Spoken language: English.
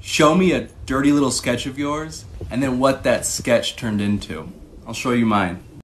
Show me a dirty little sketch of yours, and then what that sketch turned into. I'll show you mine.